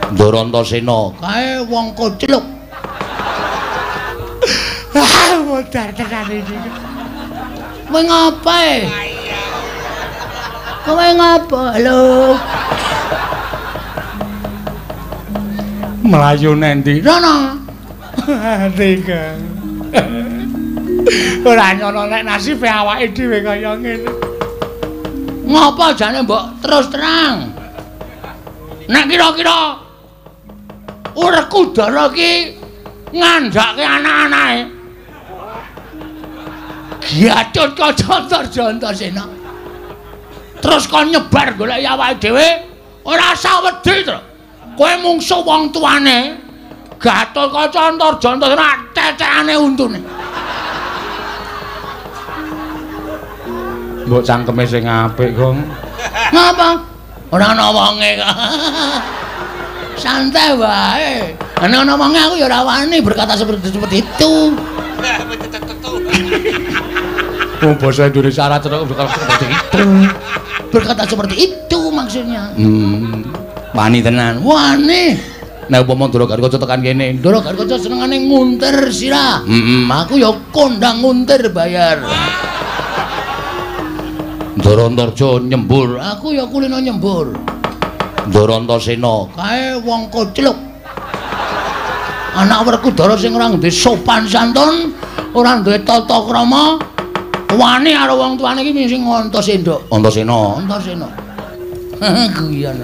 Darantasena kae wong kocluk. Modar tenan iki. Kowe ngapae? Kowe ngapa? Lho. Melayu nendi? Rono. Tiga. Ora nyono nek nasibe awake dhewe kaya ngene. Ngapa jane mbok terus terang? Nek kira-kira Werkudara ki ngandhake anak-anake. Giatut Kaca Antarjana. Terus kon nyebar golek awake dhewe, ora usah wedi to. Kowe mungsuh wong tuane. Gatot Kaca Antarjana cecekane untune. Mbok cangkeme sing apik, Gong. Ngapa? Ora ana wonge kok. Santai wae. Ana wonge aku ya ora wani berkata seperti itu. Oh, bahasa Indonesia Arab berkata seperti itu. Berkata seperti itu maksudnya. Wani tenan. Wani. Nek upama Ndara Garkaca tekan kene, Ndara Garkaca senengane nguntir sirah. Aku ya kondang nguntir bayar. Darantarja nyembur, aku ya kulino nyembur. Darantasena kae wong kocluk. Anak Werkudara sing ora duwe sopan santun, ora duwe tata krama, wani karo wong tuane iki sing Antasena. Antasena. Guyon.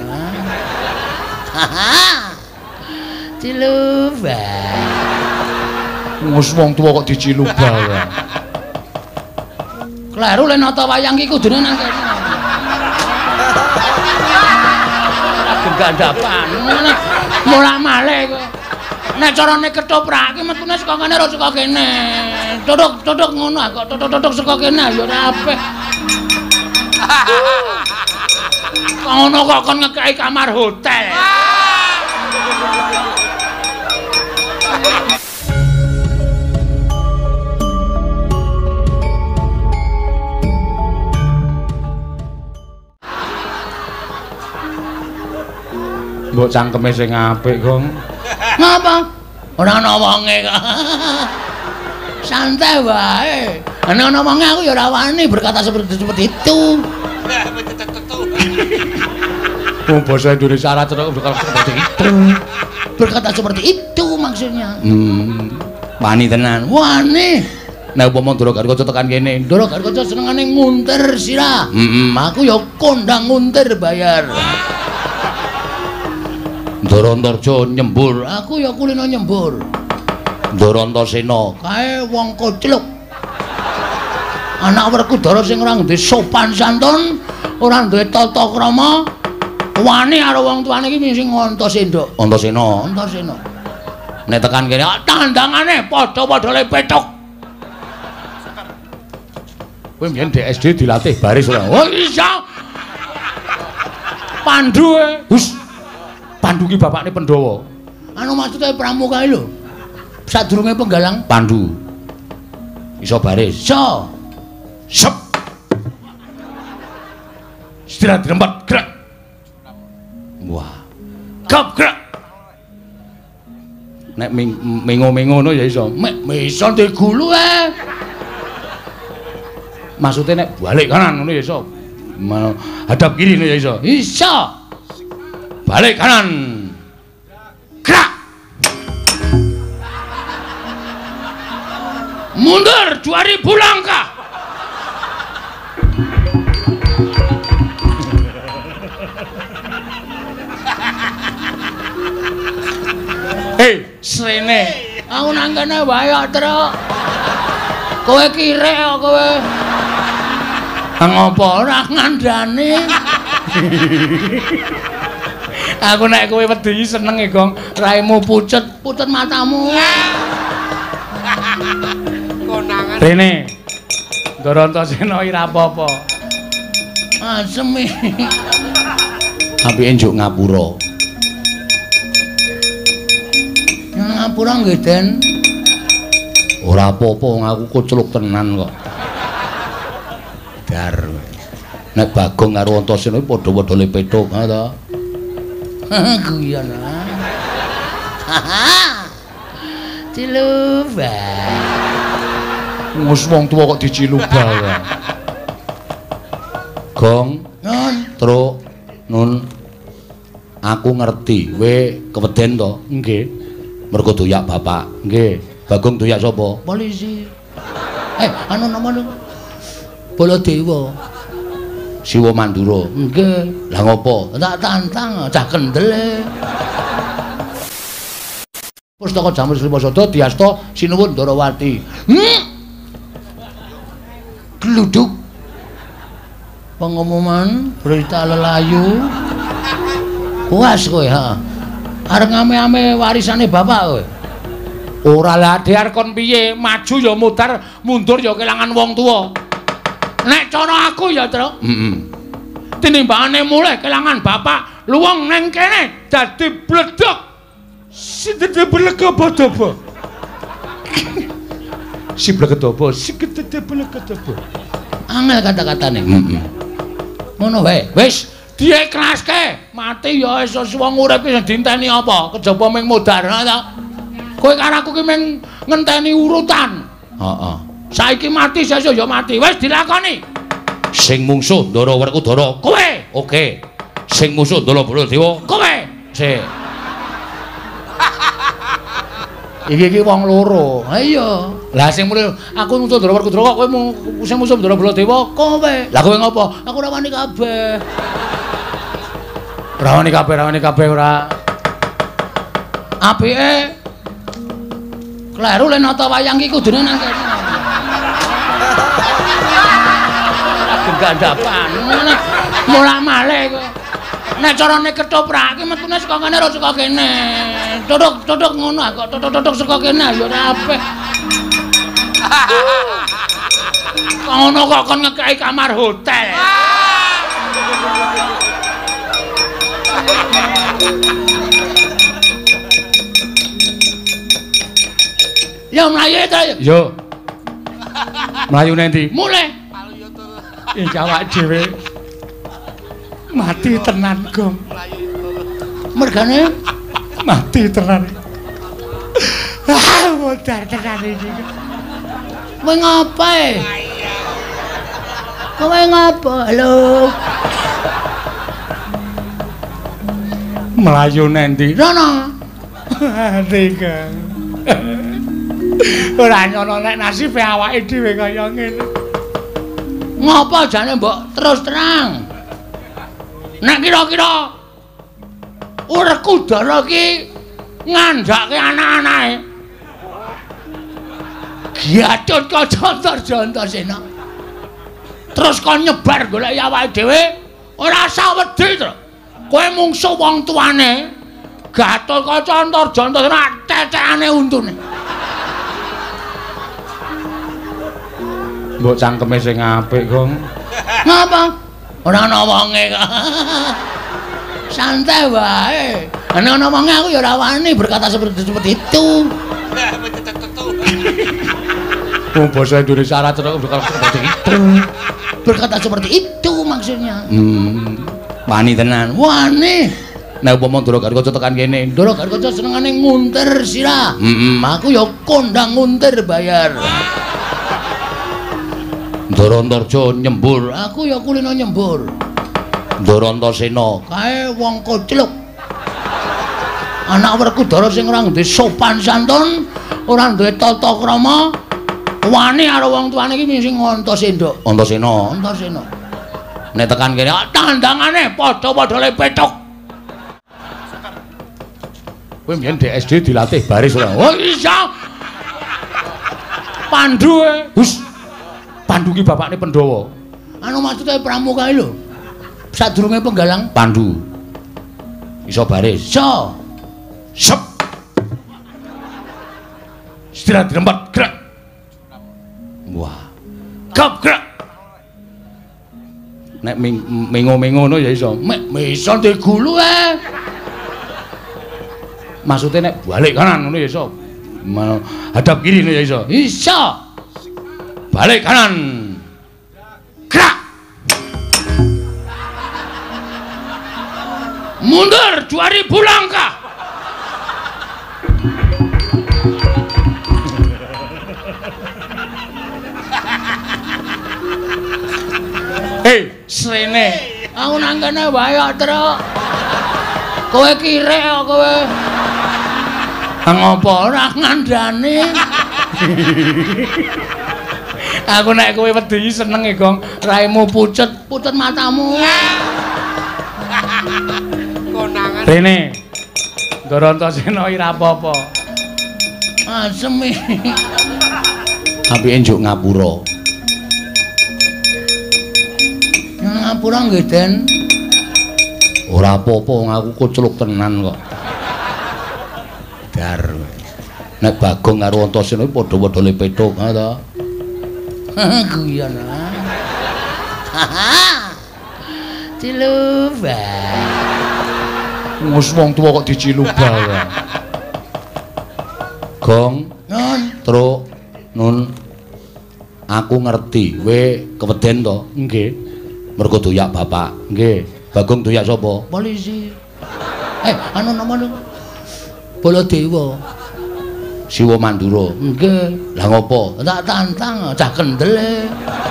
Ciluba. Wes wong tuwa kok diciluba ya. Kleru le nata wayang ki kudune nang kene. Gendapan. Mula malih kok. Nek carane ketoprak ki metune saka kene ora saka kene. Tutuk ngono kok tutuk saka kene ya ora apik. Ngono kok kon ngekeki kamar hotel. Mbok cangkeme sing apik, Gong. Ngapa? Ora ana wonge kok. Santai wae. Ana wonge aku ya ora wani berkata seperti itu. Oh, bahasa Indonesia Arab berkata seperti itu. Berkata seperti itu maksudnya. Wani tenan. Wani. Nek upama Ndara Garkaca tekan kene, Ndara Garkaca senengane nguntir sirah. Aku ya kondang nguntir bayar. Darantarja nyembur, aku ya kulino nyembur. Darantasena kae wong kocluk. Anak Werkudara sing ora duwe sopan santun, ora duwe tata krama, wani karo wong tuane iki sing Antasena. Nek tekan kene tandangane padha-padha le petuk. Kowe mbiyen SD dilatih baris ora? Oh iya. Pandu Hus. Pandu ki bapakne Pandhawa. Anu maksude pramuka lho. Sadurunge penggalang Pandu. Iso baris. Iso. Sep. Istirahat di tempat gerak. Wah. Gap gerak. Nek mengo-mengo ngono ya iso. Iso digulu Maksude nek balik kanan ngono ya iso. Hadap kiri ngono ya iso. Iso. Balik kanan. Gerak. Mundur 2000 langkah. Srene. Aku nang kene wae kok, Truk. Kowe kirek kok kowe. Ngopo ora ngandani? Aku nek kowe wedi seneng e, Gong. Raimu pucet matamu. Konangan. Rene. Darantasena ora apa-apa. Asem e. Apike njuk ngapura. Ngapura nggih, Den. Ora apa-apa, aku kocluk tenan kok. Dar. Nek Bagong karo Antasena padha-padha le petuk, ha to. Guyon. Cilubah. Ngus wong tuwa kok dicilubah. Gong, Nun, Truk, Nun. Aku ngerti, kowe keweden to? nggih. Mergo doyak bapak. Nggih. Bagong doyak sapa? Polisi. Anu namane Baladewa. Siwa Mandura. Nggih. Lah ngopo? Tak tantang cah kendel. Pustaka Jamur Sriwasada diasta Sinuwun Ndarawati. Gluduk. Pengumuman berita lelayu. Puas kowe, ha. Arep ngame-ame warisane bapak kowe. Ora lah Dear kon piye? Maju ya mudar, mundur ya kelangan wong tuwa. Nek cara aku ya, Truk. Tinimbangane mulih kelangan bapak, luwung neng kene dadi bledok. Sidede blegobodaba. Si blegodoba, si gedede blegodoba. Angel kata-katane. Ngono wae. Wis diiklaske, mati ya iso wong urip sing dinteni apa? Kejaba ming mudar ta. Kowe karo aku ki ming ngenteni urutan. Heeh. Saiki mati sesuk ya mati. Wis dilakoni. Sing mungsuh Ndara Werkudara, kowe. Oke. Sing musuh Ndara Baladewa, kowe. Sik. Iki wong loro. Ha iya. Lah sing mulih aku musuh Ndara Werkudara kok kowe sing musuh Ndara Baladewa, Kowe. lah kowe ngopo? Aku ora wani kabeh. Rawani kabeh ora. Apike kleru le nata wayang ki kudune nang kene. Gendapan. Mulak malih kowe. Nek carane ketoprak ki metune saka kene ora saka kene. Tutuk ngono kok tutuk saka kene ya ora apik. Ngono kok kon ngekeki kamar hotel. Ya mlayu ta ya. Yo. Mlayu nendi? Mulih. Iki awak dhewe mati tenan, Gong. Mergane Mati tenan. Modar tenan iki. kowe ngapae? Kowe ngapa? Halo. Mlayu nendi? Rono. Tiga. Ora nyono nek nasibe awake dhewe kaya ngene. Ngapa jane mbok terus terang? Nek kira-kira Werkudara ki ngandhake anak-anake. Giatut kaca Antarsena. Terus kon nyebar golek awake dhewe, ora usah wedi to. Kowe mungsuh wong tuane. Gatotkaca Antarsena tetekane untune. Mbok cangkeme sing apik, Gong. Ngapa? Ora ana wonge kok. Santai wae. Nek ana wonge aku ya ora wani berkata seperti itu. Wong basa Indonesia ora berkata seperti itu. Berkata seperti itu maksudnya. Wani tenan. Wani. Nek upama Ndara Garkaca tekan kene, Ndara Garkaca senengane nguntir sirah. Aku ya kondang nguntir bayar. Ndara Antarja nyembur, Aku ya kulino nyembur. Ndara Antasena Kae wong kocluk. Anak Werkudara sing ora duwe sopan santun, ora duwe tata krama, wani karo wong tuane iki sing Antasena. Antasena. Nek tekan kene Tandangane padha-padha le petuk. kowe mbiyen DSD dilatih baris ora? Oh iya. Pandu e. Hus. Pandu ki bapakne Pandhawa. Anu maksude pramuka lho. Sadurunge penggalang Pandu. Iso baris. iso. Sep. Istirahat di tempat, gerak. Wah. Gap gerak. Nek mengo-mengo ngono ya iso. Iso digulu Maksudnya nek balik kanan ngono ya iso. Hadap kiri ngono ya iso. Iso. Balik kanan. Gerak. Mundur 2000 langkah. Srene. Aku nang kene wae kok, Truk. Kowe kirek kok kowe. Ngopo ora ngandani? Aku nek kowe wedi seneng e, Gong. Raimu pucet matamu. Konangan. Rene. Darantasena ora apa-apa. Asem iki. Apike njuk ngapura. Ngapura nggih, Den. Ora apa-apa wong aku kucluk tenan kok. Dar. Nek Bagong karo Antasena padha-padha lepethuk, ha to. Guyon ah. Ciluba. Wes wong tuwa kok diciluba wae. Gong, Nun, Truk, Nun. Aku ngerti, kowe keweden to? Nggih. Mergo doyak bapak. Nggih. Bagong doyak sapa? Polisi. Anu namane Baladewa. Siwa Mandura. Nggih. Lah ngopo? Tak tantang cah kendele.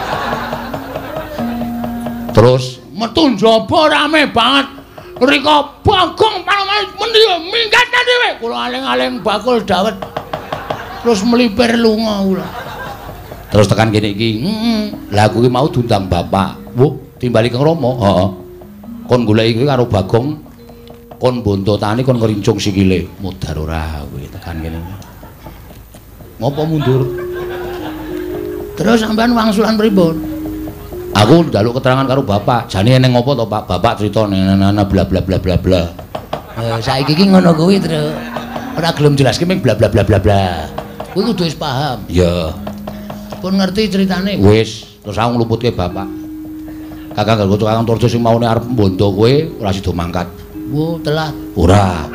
Terus metu njaba rame banget. Rika Bagong panemane mendi minggat dhewe. Kula aling-aling bakul dawet. Terus melipir lunga kula. Terus tekan kene iki. Lah aku iki mau diundang bapak. Wuh, timbali Kang Rama. Heeh. Kon goleki iki karo Bagong. Kon bonto tani kon ngerincung sikile. Mudhar ora kowe tekan kene. Ngopo mundur? Terus sampean wangsulan pripun? Aku njaluk keterangan karo bapak. Jane eneng ngopo to, Pak? Bapak crita nana bla bla bla bla bla. Saiki iki ngono kuwi, Truk. Ora gelem jelaske ming bla bla bla bla bla. Kuwi kudu wis paham. Ya. Pun ngerti ceritane. Wis, terus aku ngluputke bapak. Kakang Gargoco Kakang Torjo sing maune arep mbondo kowe ora sida mangkat. Wo, telat. Ora.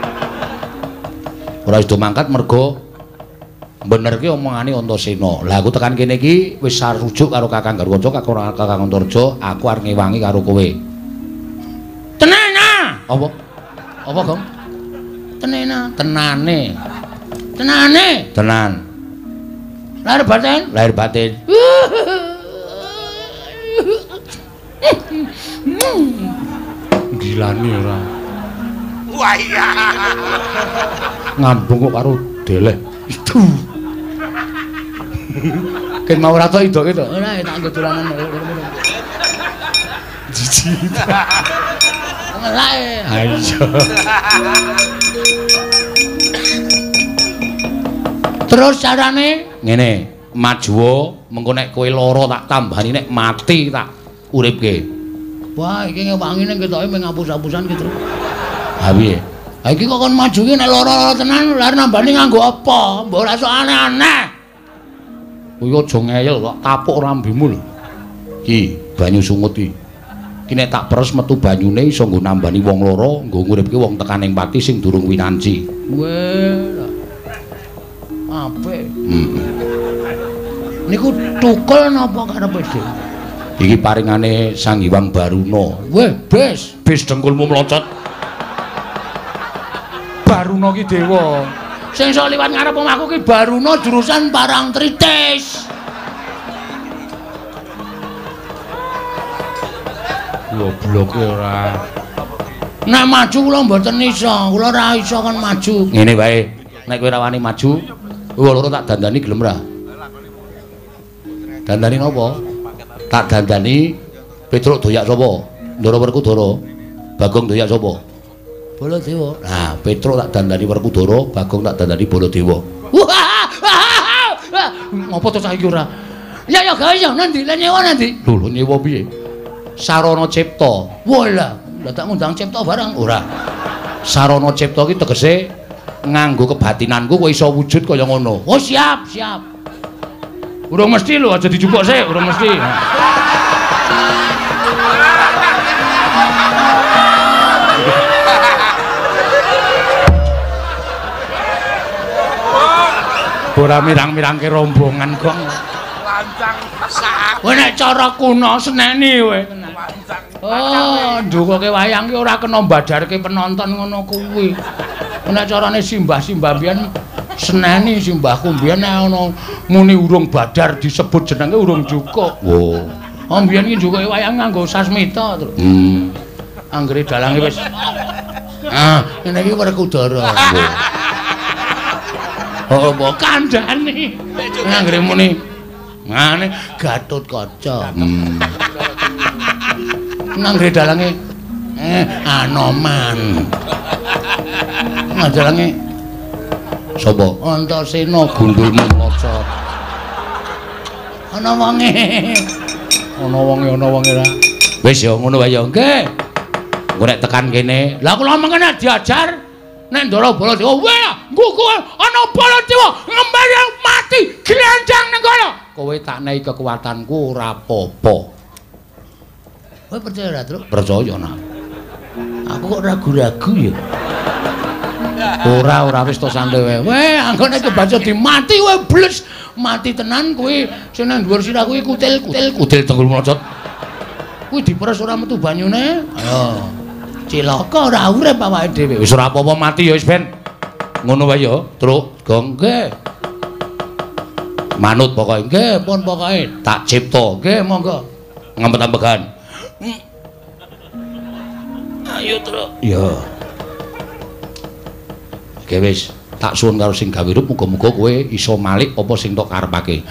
Ora sida mangkat mergo benerke omongane Antasena. Lah aku tekan kene iki wis sarujuk karo Kakang Gargoco Kakang Torjo, aku arep ngewangi karo kowe. Tenana. Apa? Apa, Gong? Tenena, tenane. Tenane. Tenan. Lahir batin? Lahir batin. Gilani ora. Wah iya. Ngambung kok karo deleh. Itu. Ken mau ora to idoke to. Ora tak nggo dolanan. Jiji. Ngelae. Ayo. Terus carane ngene, maju mengko nek kowe lara tak tambani nek mati tak uripke. Wah, iki ngewangine ketoke mung ngapus-apusan ki, Truk. Ha piye? Ha iki kok kon maju ki nek lara tenan lare nambani nganggo apa? Mbok ora sok aneh-aneh. Kowe aja ngeyel kok tapuk rambemu lho. Ki, banyu sungut iki. Ki nek tak peres metu banyune iso nggo nambani wong lara, nggo nguripke wong tekaning pati sing durung winanci. Weh. Apik. Niku tukul napa karepe dhewe? Iki paringane Sang Hyang Baruna. Weh, bis dengkulmu mlocot. Baruna ki dewa. Sing iso liwat ngarep omahku ki Baruna jurusan Parangtritis. Gobloke ora. Nek maju kula mboten iso, kula ora iso kon maju. Ngene wae, nek kowe ora wani maju, kowe loro tak dandani gelem ora? Dandani napa? Tak dandani Petruk doyak sapa? Ndara Werkudara. Bagong doyak sapa? Baladewa. Nah, Petruk tak dandani Werkudara, Bagong tak dandani Baladewa. Ngopo to saiki ora? Ya gawe ya nanti, lan nyewa nanti. Lho, nyewa piye? Sarana Cipta. Walah, lah tak ngundang Cipta barang ora. Sarana Cipta ki tegese nganggo kebatinanku kowe iso wujud kaya ngono. Oh, siap. Urung mesti lho, aja dijupuk sik, urung mesti. Ora mirang-mirangke rombongan, Gong. Lancang sak. Kowe nek cara kuno seneni kowe. Oh, ndukuke wayang ki ora kena mbadarke penonton ngono kuwi. Nek carane simbah-simbah biyen seneni simbahku biyen nek ana muni urung badar disebut jenenge urung cukup. Oh, Mbiyen iki njukuke wayang nganggo sasmita terus. Anggere dalange wis ngene iki Werkudara. Oh, mbok kandhani. Anggere muni ngene Gatotkaca. Anggere dalange Anoman. Dalange sapa? Antasena gundulmu mlocot. Ana wonge ra. Wis ya ngono wae ya. Nggih. Engko nek tekan kene, lah kula mengene diajar nek Ndara Baladewa, weh, nggugu ana Baladewa ngembayang mati glenjang ning kono. Kowe tak nehi kekuatanku ora apa-apa. Kowe percaya ra, Truk? Percaya nak. Aku kok ragu-ragu ya. Ora wis to santai wae. Weh, anggone kebaca dimati kowe bles. Mati tenan kowe sing nang dhuwur sirah kuwi kutil tenggul mlocot. Kuwi diperes ora metu banyune. Ayo. Cilaka ora urip awake dhewe. Wis ora apa-apa mati ya wis ben. Ngono wae ya, Truk. Gong nggih. Manut pokoke nggih, pun pokoke tak cipta. Nggih, monggo. Ngempet-ampegan. Ayo, Truk. Ya. Oke wis, tak suwun karo sing gawe rup muga-muga kowe iso malik apa sing tok karepake.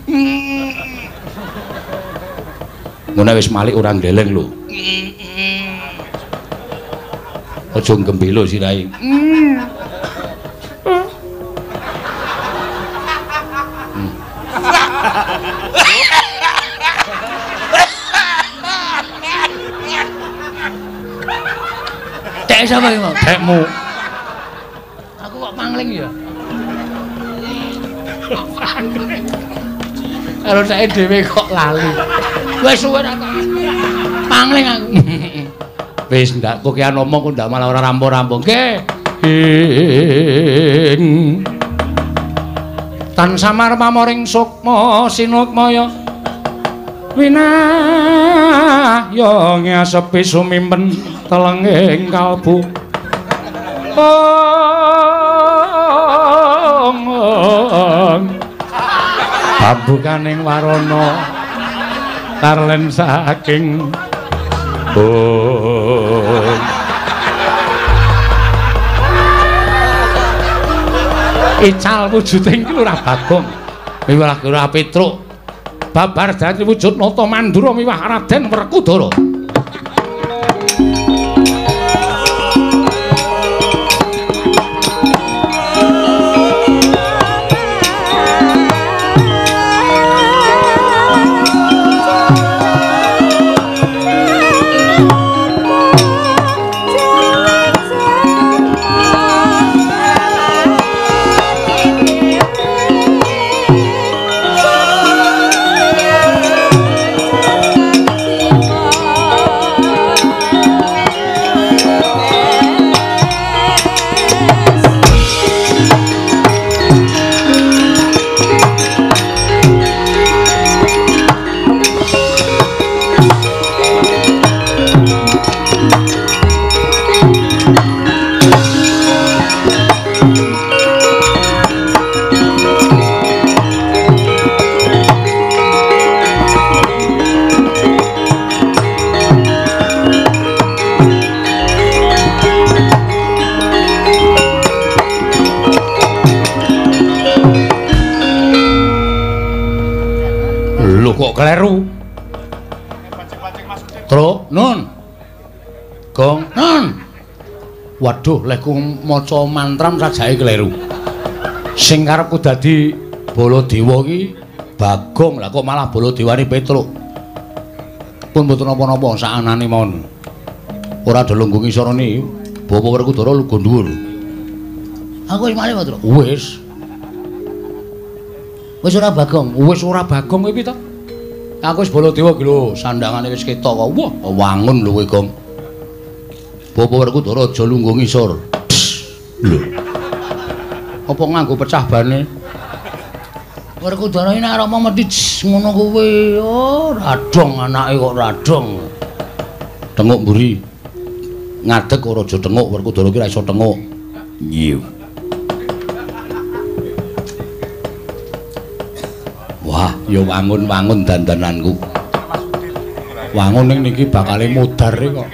Ngono wis malik ora ndeleng lho. Aja gembelo sirahe. Tek sapa iki, Mas? Tekmu. Aku kok pangling ya. Karo sae dhewe kok lali. Wis suwe ra pangling aku. Wis ndak kok ki ngomong kok ndak malah ora rampung-rampung. Nggih. Tan samar pamoring sukma sinukmaya. Winah yo ngesepi sumimpen telenging kalbu. Pambukaning warana tarlen saking ical wujuding Lurah Bagong miwah Lurah Petruk babar dadi wujud nata Mandura miwah Raden Werkudara. Kleru. Truk, Nun. Gong, Nun. Waduh, lek ku maca mantram sajake kleru. Sing karepku dadi Baladewa iki Bagong, lah kok malah Baladewani Petruk. Pun mboten napa-napa sakanane mawon. Ora ada lungguh ngisarane Bapak Werkudara lugu dhuwur. Aku wis malih, Truk. Wis. Wis ora Bagong, wis ora Bagong kuwi to. Aku wis Baladewa iki lho, sandhangane wis ketok kok. Wah, wangun lho kowe, Gong. Bapak Werkudara aja lungguh ngisor. Lho. Apa nganggo pecah bane? Werkudara iki nek Rama mesti ngono kuwi. Oh, radong anake kok radong. Tenguk mburi. Ngadeg ora aja tenguk, Werkudara iki ora iso tenguk. Nyiu. Wah, ya wangun-wangun dandananku. Wangun ning niki bakale mudhar kok.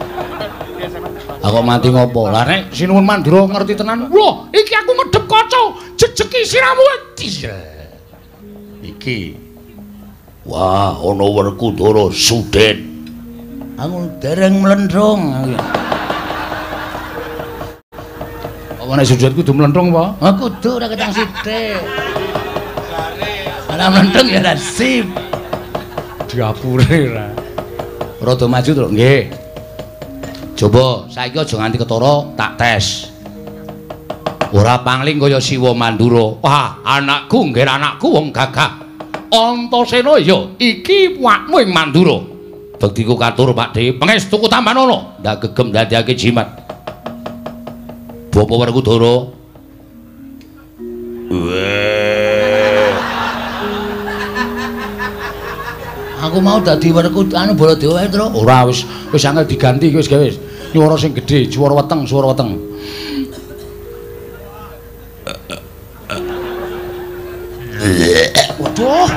Aku mati ngopo? Lah nek Sinuwun Mandura ngerti tenan. Wah, iki aku ngedhep kaca, jejeki siramu. Iki. Wah, ana Werkudara Suden. Aku dereng mlendrong. Apa nek Suden kudu mlendrong apa? Ah kudu ora ketang sithik. Ana mlendrong ya ra sip. Diapure ra. Rada maju to, nggih. Coba saiki aja nganti ketara tak tes. Ora pangling kaya Siwa Mandura. Wah, anakku nggih anakku wong gagah. Antasena ya iki wakmu ing Mandura. Bektiku katur Pakde, pangestuku tambanono. Ndak gegem dadiake jimat. Bapa Werkudara. Aku mau dadi Werkudara anu Baladewa wae, Tru. Ora wis angel diganti wis gawe. Swara sing gedhe, swara weteng, swara weteng. Waduh.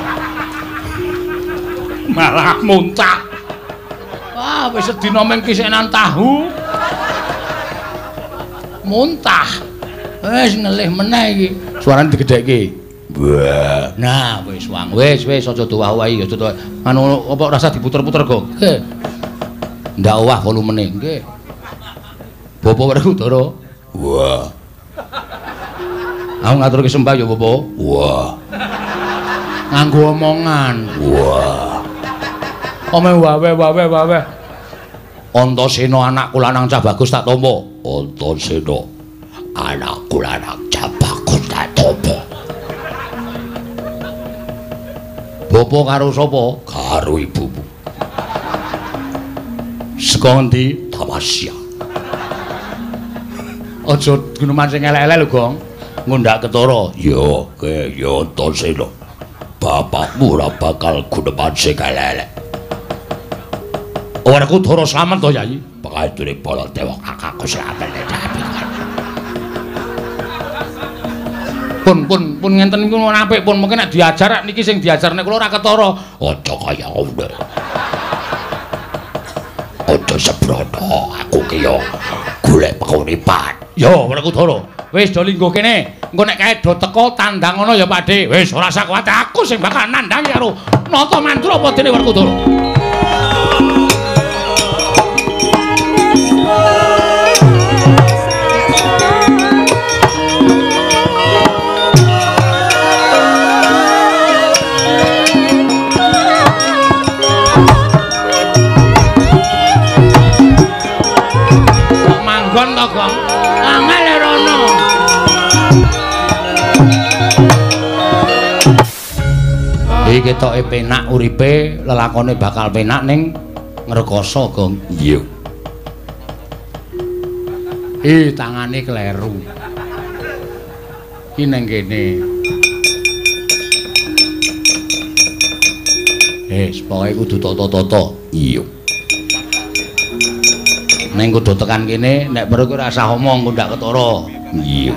Malah muntah. Wah, wis sedina mung kisenan tahu. Muntah. Wis ngelih meneh iki. Suarane digedhekke. Wah. Nah, wis wang. Wis aja dowah-owahi, aja dowah. Anu apa rasa diputer-puter kok. Nggih. Ndak owah volumene, nggih. Bapak Werkudara. Wah. Aku ngaturke sembah ya, Bapak. Wah. Nganggo omongan. Wah. Omeng wawe. Antasena anakku lanang cah bagus tak tampa. Antasena anakku lanang cah bagus tak tampa. Bapak karo sapa? Karo ibumu. Saka endi? Tamasya. Aja guneman sing elek-elek lho, Gong. Ngundak ketara. Ya, Antasena. Bapakmu ora bakal guneman sing elek-elek. Werkudara slamet to, Yayi. Pakadure Baladewa kakakku slamet tapi. Pun ngenten niku apik pun mungkin nek diajar niki sing diajarne kula ora ketara. Aja kaya ngono. Aja sebrono aku ki yo golek penguripan. Yo Werkudara, wis do linggo kene. Engko nek kae do teko tandang ngono ya Pakde. Wis ora usah kuwatir aku sing bakal nandhangi karo Nata Mandura apa dene Werkudara. Manggon to, Gong. Angel rono. Iki ketoke penak uripe, lelakone bakal penak ning ngrekoso, Gong. Iya. Tangane kleru. Ki ning kene. Pokoke kudu tata-tata. Iya. Ning kudu tekan kene, nek perlu kowe ora usah omong ngundak ketara. Iya.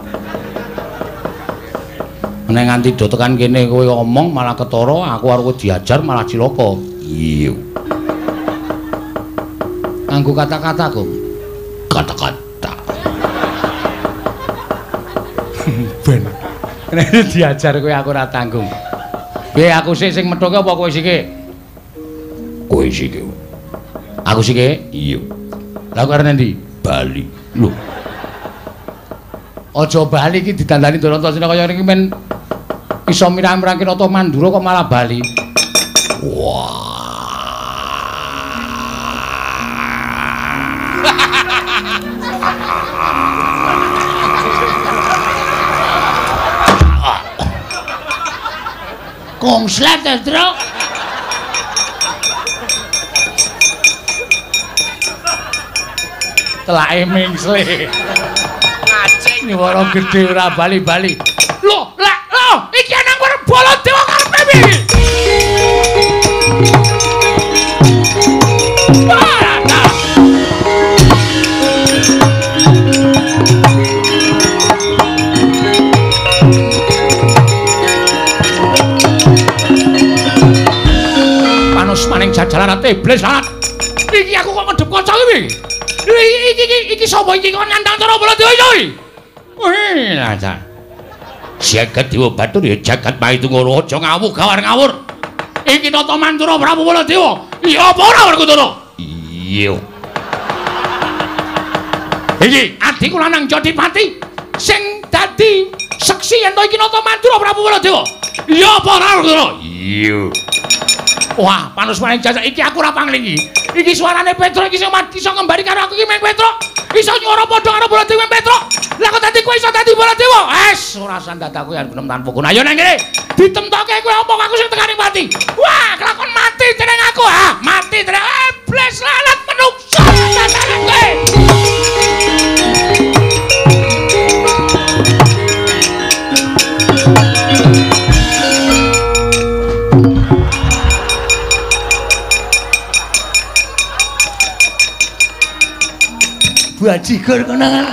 Nek nganti do tekan kene kowe omong malah ketara, aku arep diajar malah cilaka. Iya. Nganggo kata-kata, Gong. Kata-kata. Ben. Nek diajar kowe aku ora tanggung. Piye aku sing methoke apa kowe sike? Kowe sike. Aku sike? Iya. Lah kok arep ndi? Bali. Lho. Aja bali iki didandani Antasena kaya iki men iso mirah-mirah Nata Mandura kok malah bali. Wah. Kongslet ya, Tru. Telake mingsle. Ngacing wara gedhe ora bali-bali. Lho, iki nang kono Baladewa karepe piye? Panos maning jajalan iblis alat. Iki aku kok ngedep kanca iki. Iki sapa iki kok nandang cara Baladewa iki? Wih, lancar. Jagat Dewa Batur ya jagat Maitungara aja ngawur gawar ngawur. Iki nata mantura Prabu Baladewa. Iya apa ora Werkudara? Iya. Iki adhiku lanang Jodipati sing dadi seksi yen to iki nata mantura Prabu Baladewa. Iya apa ora Werkudara? Iya. Wah, panuswane jajak iki aku ora pangling iki. Iki suarane Petro iki sing iso ngembari karo aku iki meng Petro. Iso nyuara padha karo Baladewa meng Petro. Lah kok dadi kowe iso dadi Baladewa? Wes, ora sandadaku yen benem tanpa guna. Ayo nang kene. Ditemtoke kowe omong aku sing tekani mati. Wah, kelakon mati jeneng aku. Ha, mati jeneng iblis lalat menungso. Bajigur kenangan.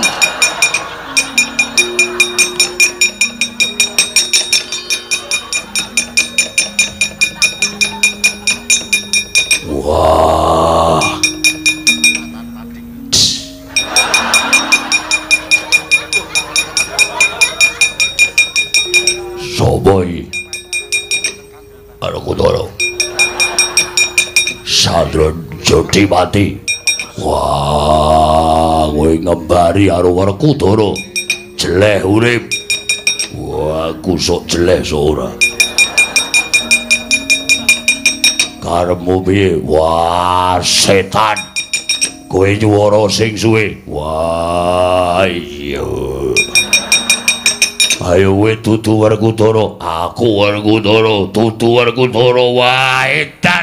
Wah. Soboy. Werkudara. Sandra Jodipati. Wah, kowe ngembari karo Werkudara. Jeleh urip. Wah, aku sok jeleh sok ora. Karepmu piye? Wah, setan. Kowe nyuwara sing suwe. Wah, iya. Ayo kowe tutu Werkudara. Aku Werkudara, tutu Werkudara. Wah, edan.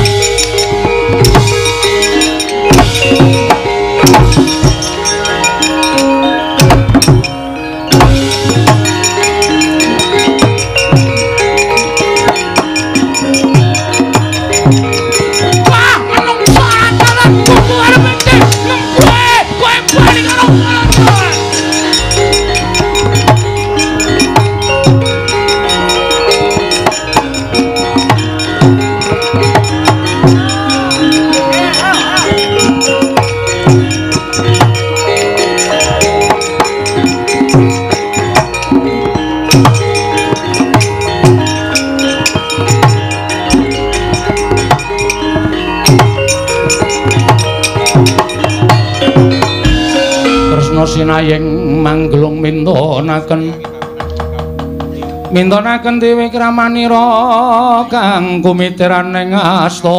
Sinayeng manggelung mintonaken dewe kramanira kang kumiteran ing asta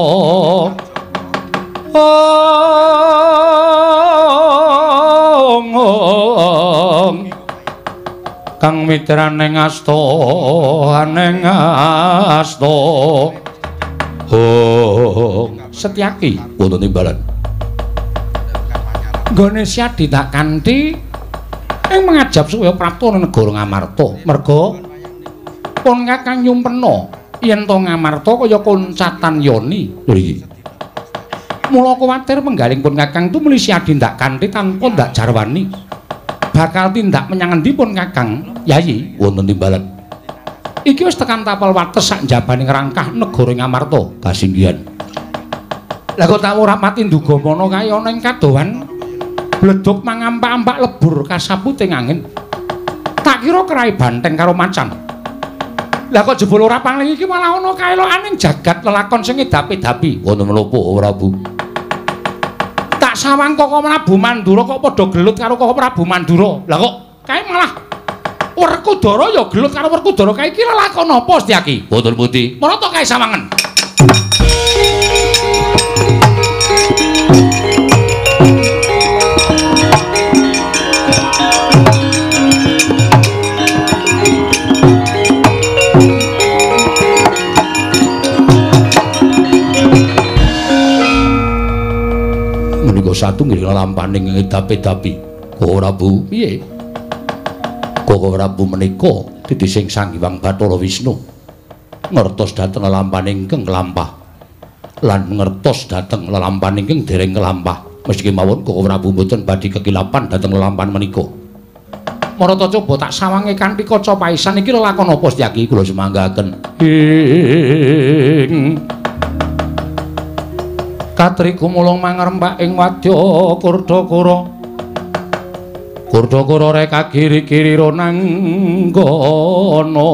kang miteran ing asta Setyaki wonten timbalan nggone Syadi tak kanthi ing mangajab supaya prapta negara Ngamarta merga pun Kakang nyumpena yen to Ngamarta kaya koncatan yoni lho iki mula kuwatir penggaling pun Kakang tumuli Syadi tak kanthi tanpa ndak jarwani bakal tindak menyang endi pun Kakang Yayi wonten timbalan iki wis tekan tapal wates sak njabaning rangkah negara Ngamarta kasinggihan lah kok tak ora mati nduga mono kae ana ing kadohan bleduk mangampak-ampak lebur kasaputing angin. Tak kira kerai banteng karo macan. Lah kok jebul ora pangling iki malah ana kaelokaning jagat lelakon sing edapi-dapi. Wonten menapa Prabu? Tak sawang kok Prabu Mandura kok padha gelut karo kok Prabu Mandura. Lah kok kae malah Werkudara ya gelut karo Werkudara kae iki lelakon apa Setyaki? Wonten pundi? Menapa kae sawangen? Satu ngiring lampaning ngedapi-dapi Koko Prabu piye? Koko Prabu menika dadi sing Sang Hyang Bathara Wisnu ngertos dhateng lelampaning ingkang kelampah lan ngertos dhateng lelampaning ingkang dereng kelampah meski mawon Koko Prabu mboten badhe kekilapan dhateng lelampahan menika Marata coba tak sawange kanthi kaca paisan iki lelakon apa Setyaki kula semanggaken katriku mulung mangrembak ing wadya Kurdakura. Kurdakura rek kagiri-kiri ronanggono.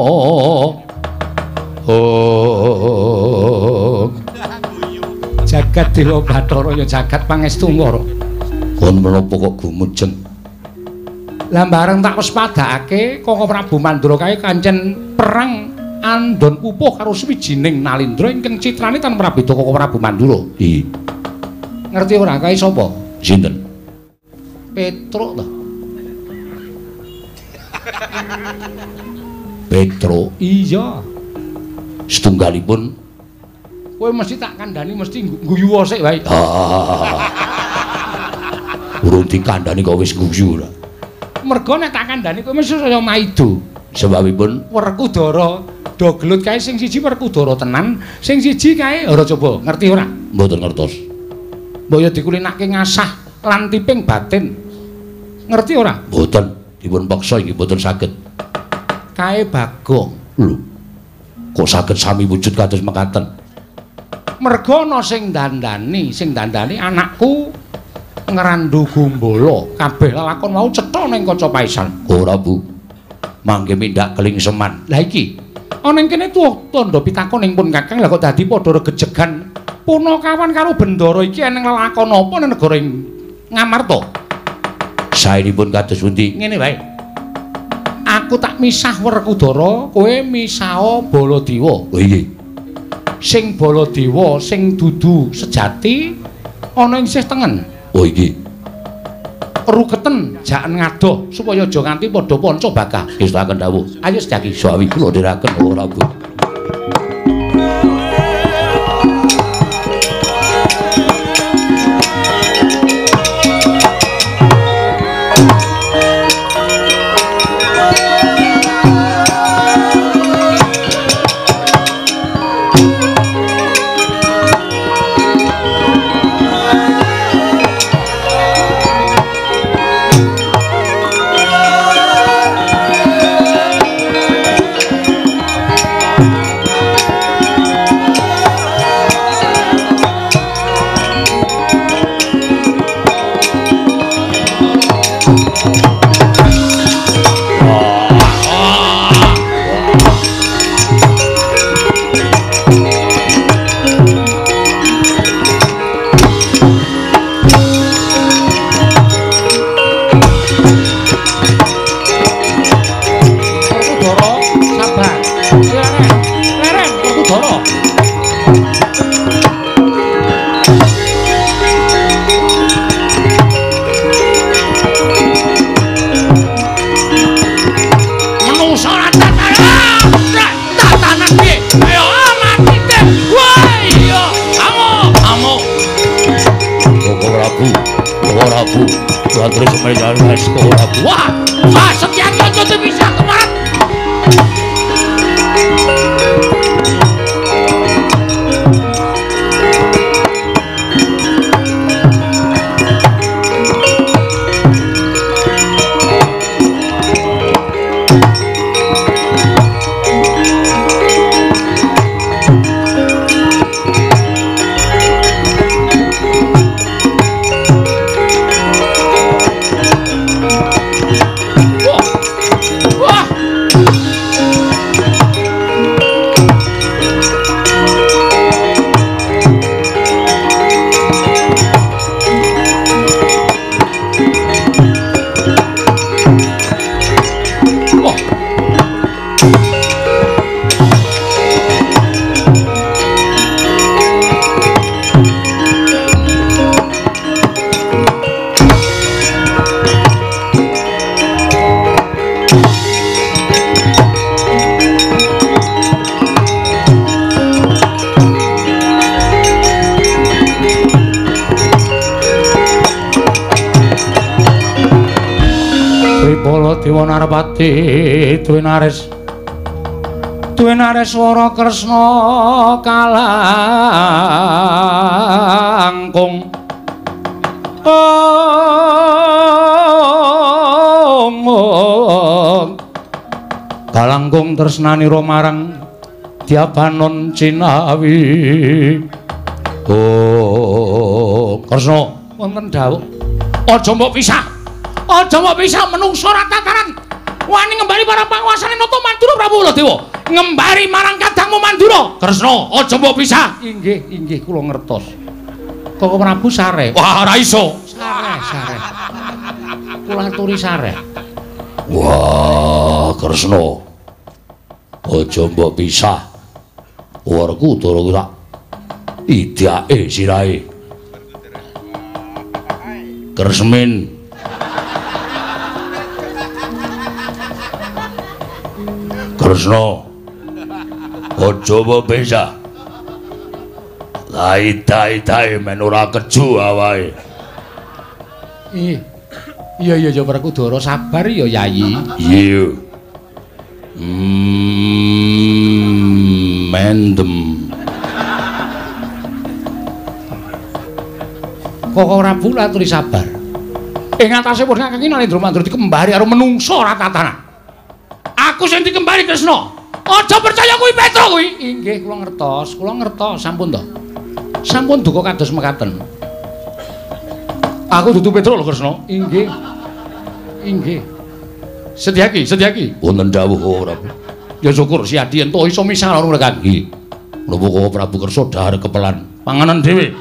Oh. Jagat Dewa Bathara ya jagat pangestu ngara. Kon menapa kok gumujeng? Lah bareng tak wis padhake Koko Prabu Mandura kae kancen perang andon pupuh karo swijining nalindra ingkang citrane tan prabéda Koko Prabu Mandura. Iya. Ngerti ora kae sapa? Sinten? Petruk to. Petro? Iya. Setunggalipun kowe mesti tak kandhani mesti guyu sik wae. Urung dikandhani kok wis guyu ora. Mergo nek tak kandhani kowe mesti saya maido. Sebabipun Werkudara do gelut kae sing siji Werkudara tenan, sing siji kae ora coba. Ngerti ora? Mboten ngertos. Mbok ya dikulinake ngasah lan tiping batin. Ngerti ora? Mboten. Dipun paksa inggih mboten saged. Kae Bagong. Lho. Kok saged sami wujud kados mekaten? Merga ana sing dandani anakku ngrandu Gumbala. Kabeh lakon mau cetha ning kaca paisan. Ora, Bu. Mangke mindak keling seman. Lah iki ana ing kene tandha pitakon ing pun Kakang lha kok dadi padha regejegan punakawan karo bendara iki eneng lakon apa ning negara ing Ngamarta? Saenipun kados pundi? Ngene wae. Aku tak misah Werkudara, kowe misah Baladewa. Oh iya. Sing Baladewa sing dudu sejati ana ing sisih tengen. Oh iki. Ruketen jaken ngadoh supaya aja nganti padha panca bakah. Istakaken dawuh. Ayo sedaki sawi kula ndherekaken ora Bu. Wah, setiap aja bisa kemarin. Dewa Narpati duwe nares swara Kresna kalangkung kalangkung tresnanira marang Diabanon Cinawi. Oh Kresna, wonten dawuh. Aja mbok pisah. Aja mbok pisah menungsa ra tataran. Wani ngembari para panguwasane Nata Mandura Prabu Baladewa. Ngembari marang kadangmu Mandura. Kresna, aja mbok pisah. Inggih, kula ngertos. Koko Prabu sare. Wah, ora iso. Sare. Kula aturi sare. Wah, Kresna. Aja mbok pisah. Werkudara ku tak idake sirahe. Kresmin. Kresna. Aja mbok pisah. Lai-tai men ora keju awake. Iya Werkudara sabar ya Yayi. Iya. Mendem. Koko Prabu aturi sabar. Ing atase pun Kakang Nalendra Mandura dikembari karo menungsa ora tatanan. Aku sing dikembari Kresna. Aja percaya kuwi Petra kuwi. Inggih, kula ngertos, sampun to. Sampun duka kados mekaten. Aku dudu Petra lho Kresna. Inggih. Sedyaki. Wonten dawuh ora. Ya syukur si Adi ento iso misah karo mereka. Nggih. Menapa Prabu Kersa dahar kepelan panganan dhewe.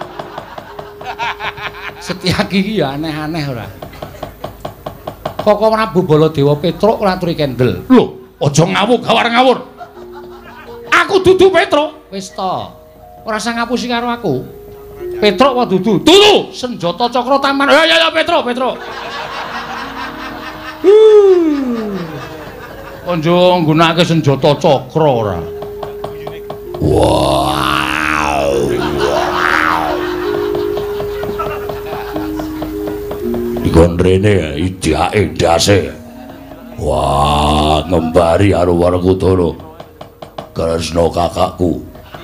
Setyaki iki ya aneh-aneh ora. Koko Prabu Baladewa Petruk ngaturi kendel. Lho, aja ngawur gawar-ngawur. Aku dudu Petruk. Wis to. Ora usah ngapusi karo aku. Petruk apa dudu? Dudu. Senjata Cakra Taman. Ya Petruk. Konjo nggunakake senjata cakra ora. Wow. Dikon rene idake ndase. Wah, ngembari karo Werkudara. Kresna kakakku.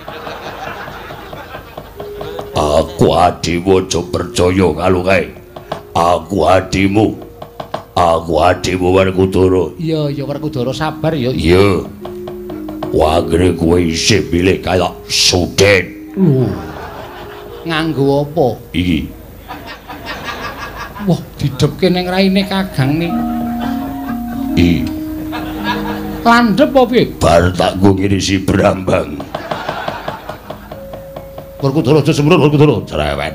Aku adimu aja percaya karo kae. Aku adimu Werkudara. Iya Werkudara sabar ya. Iya. Wangre kowe isih pilih kaya Suden. Nganggo apa? Iki. Wah, didepke ning raine Kagang ni. Landhep apa piye? Bar tak nggo ngirisi Brambang. Werkudara aja sembrut Werkudara, cerewet.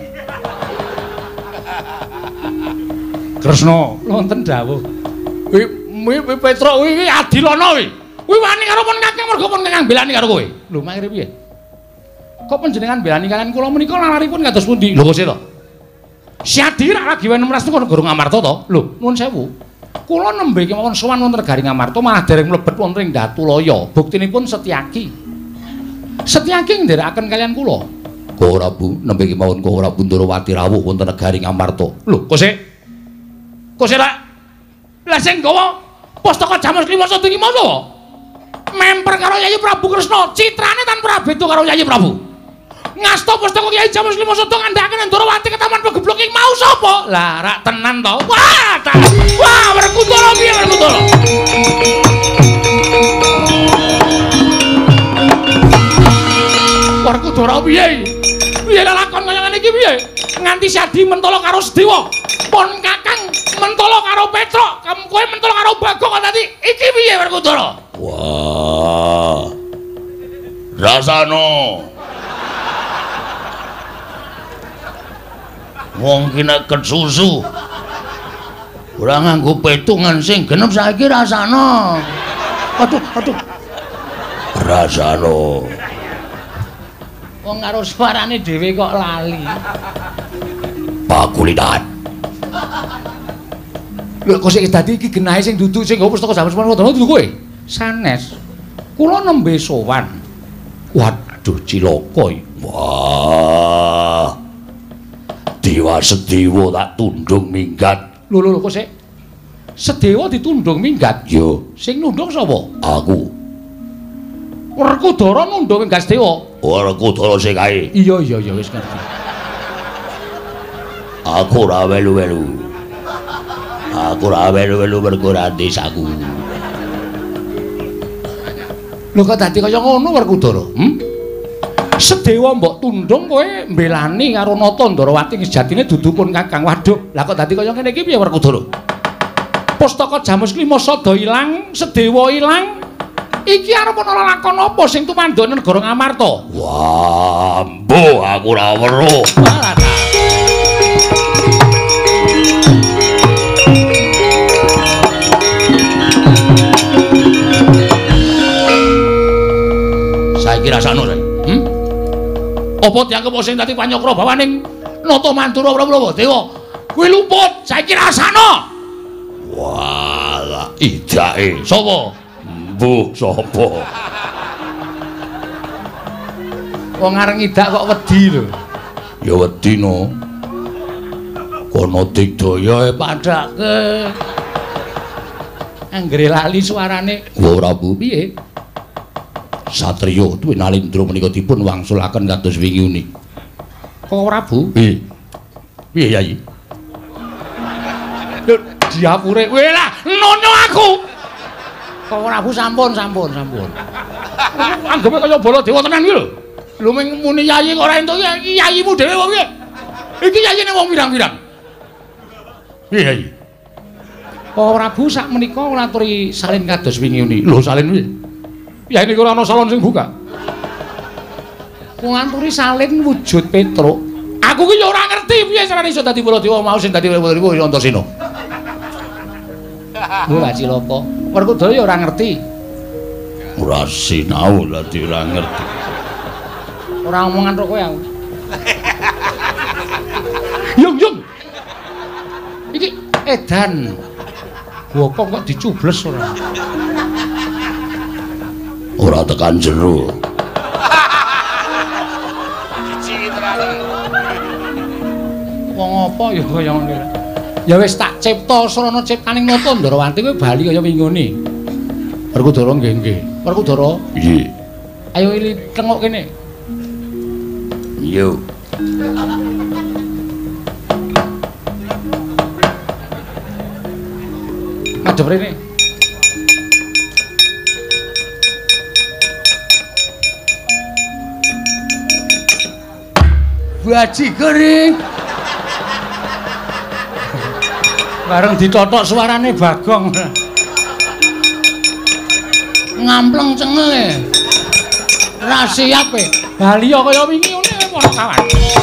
Kresna, wonten dawuh. Kuwi Petruk kuwi adilana kuwi. Kuwi wani karo pun Kakang mergo pun Kakang belani karo kowe. Lho, mangkene piye? Kok panjenengan belani kalian kula menika laripun kados pundi? Lho, kok to? Si Adi rak lagi wen mras niku negara Ngamarta to? Lho, nuwun sewu. Kula nembe kemawon sowan wonten negari Ngamarta malah dereng mlebet wonten ing Datulaya. Buktinipun Setyaki. Setyaki nderekaken kalian kula. Kok ora Bu, nembe kemawon kok ora Bundarawati rawuh wonten negari Ngamarta. Lho, kok sik lah sing gawa pustaka Jamus Klima Sada iki masa memper karo Yayi Prabu Kresna, citrane tanpa beda karo Yayi Prabu. Ngasta pustaka Yayi Jamus Klima Sada ngandhakaken Ndarawati ke taman pegeblok iki mau sapa? Lah rak tenan to. Wah, Werkudara piye Werkudara? Werkudara piye? Piye lakon kaya ngene iki piye? Nganti Sadi mentala karo Sedewa. Pon Kakang mentala karo Petruk, kowe mentala karo Bagong tadi. Iki piye Werkudara? Wah. Rasano. Wong ki nek susu. Ora nganggo petungan sing genep saiki rasana. Aduh. Rasano. Wong karo suarane dhewe kok lali. Pakulitan. Lho kok sik dadi iki genahe sing dudu sing nggo pustaka Jamus Klima Sada dudu kowe? Sanes. Kula nembe sowan. Waduh cilaka iki. Wah. Dewa Sedewa tak tundung minggat. Lho kok sik Sedewa ditundung minggat? Yo. Sing nundung sapa? Aku. Werkudara nundung minggat Sedewa. Werkudara sing kae. Iya wis ngerti. Aku ora welu-welu. Mergo ora desaku. Lho kok dadi kaya ngono Werkudara? Sedewa mbok tundung kowe mbelani karo Nata Ndarawati sejatine dudu pun Kakang. Waduh, lah kok dadi kaya ngene iki piye Werkudara? Pustaka Jamus Klima Sada ilang, Sedewa ilang. Iki arep ana lakon apa sing tumandone negara Ngamarta? Wah, mbuh aku ora weruh. Saiki rasane, apa dianggep sing dadi panyokra bawaning Nata Mantura Prabu Dewa kuwi luput saiki rasane. Walah idake sapa? Mbuh sapa? Wong areng idak kok wedi lho. Ya wedi no. Kono digdaya padhake. Anggere lali suarane. Wa Prabu piye? Satriya duwe Nalindra menika dipun wangsulaken kados wingi uni. Kok Prabu? Piye? Piye Yayi? Lho, diapure kowe lah nono aku. Kok Prabu sampun. Anggepe kaya Baladewa tenan iki lho. Lho ming muni Yayi kok ora entuk iki yayimu dhewe wong iki. Iki yayine wong pirang-pirang. Piye Yayi? Kok Prabu sak menika ngaturi salin kados wingi uni. Lho salin piye? Ya ini ora ana salon sing buka. Nganturi salin wujud Petruk. Aku ki ya ora ngerti piye carane iso dadi Baladewa mau sing dadi Werkudara Antasena. Lho lah Cilaka, Werkudara ya ora ngerti. Ora sinau dadi ora ngerti. Ora omongan karo kowe aku. Yung. Iki edan. Wah kok dicubles ora. Ora tekan jero. Wong apa ya kaya ngene. Ya wis tak cipta srana ciptaning Nata Ndarawati kowe bali kaya wingune. Werkudara nggih. Werkudara? Nggih. Ayo ili tengok kene. Yo. Madhep rene. Baji kering. Bareng ditotok suarane Bagong. Ngampleng cengenge. Ra siap e. Bali kaya wingi ngene para kawan.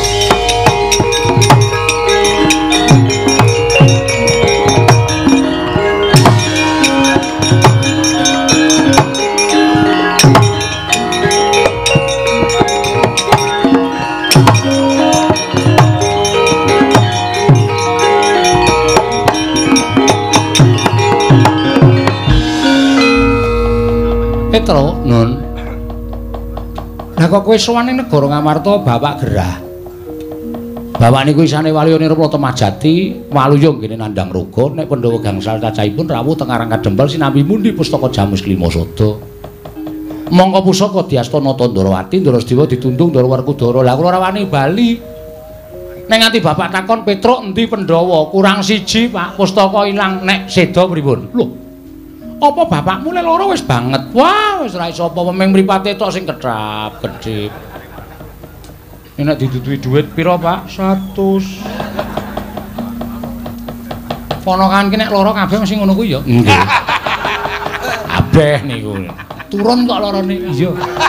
Petro, Nun. Lah kok kowe sowan ning negara Ngamarta Bapak Gerah. Bapak niku isane waliyane Plata Majati, waluyung ngene nandhang roga nek Pandhawa gangsal cacahipun rawuh teng Karang Kadempel sinambi mundi Pustaka Jamus Klima Sada. Mongko pusaka diasta Nata Ndarawati, Ndarasedewa ditundung Ndara Werkudara. Lah kula ora wani bali. Nek nganti Bapak takon Petruk endi Pandhawa? Kurang siji, Pak. Pustaka ilang nek seda pripun? Lho. Apa bapakmu le loro wis banget? Wah, wis ra iso apa meng mripate tok sing kedap-kedhip. Nek ditutuhi dhuwit pira, Pak? 100. Ponokan ki nek loro kabeh mesti ngono kuwi ya? Nggih. Kabeh niku. Turun kok lorone. Iya.